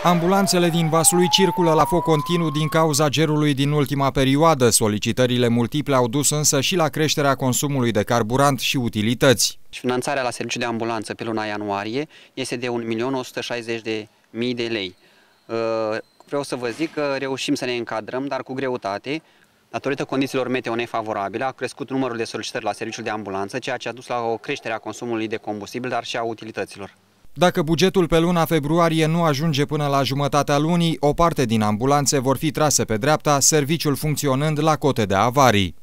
Ambulanțele din Vaslui circulă la foc continuu din cauza gerului din ultima perioadă. Solicitările multiple au dus însă și la creșterea consumului de carburant și utilități. Finanțarea la serviciul de ambulanță pe luna ianuarie este de 1.160.000 de lei. Vreau să vă zic că reușim să ne încadrăm, dar cu greutate. Datorită condițiilor meteo nefavorabile, a crescut numărul de solicitări la serviciul de ambulanță, ceea ce a dus la o creștere a consumului de combustibil, dar și a utilităților. Dacă bugetul pe luna februarie nu ajunge până la jumătatea lunii, o parte din ambulanțe vor fi trase pe dreapta, serviciul funcționând la cote de avarii.